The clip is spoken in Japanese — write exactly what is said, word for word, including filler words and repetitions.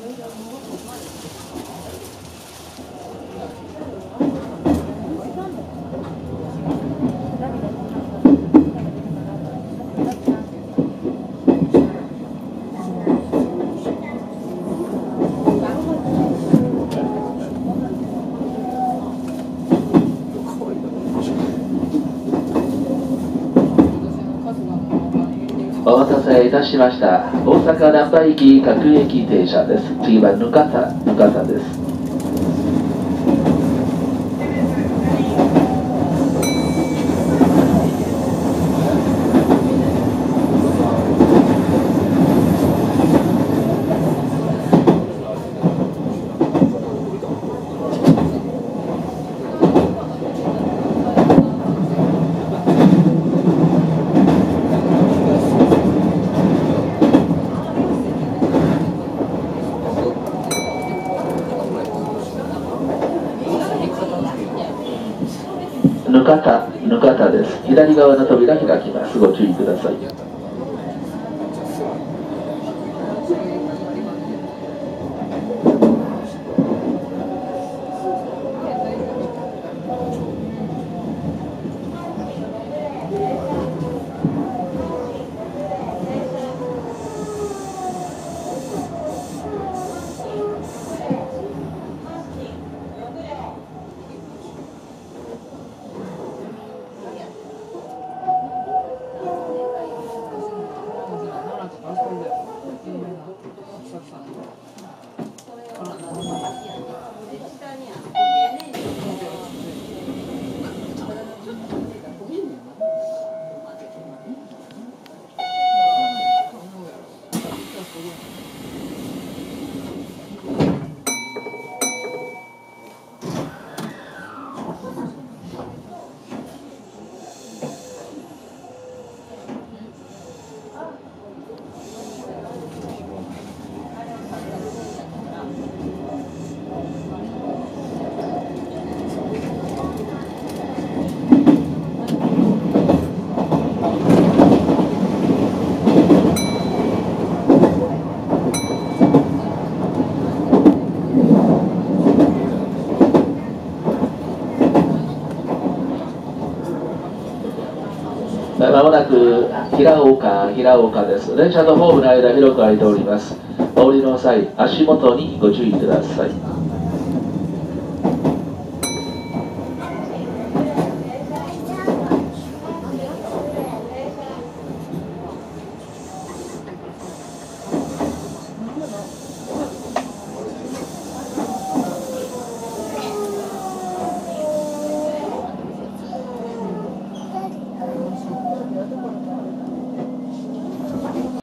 お待たせいたしました。大阪難波行き各駅停車です。次はぬかた、ぬかたです。ぬかた、ぬかたです。左側の扉開きます。ご注意ください。まもなく平岡、平岡です。電車とホームの間広く空いております。お降りの際、足元にご注意ください。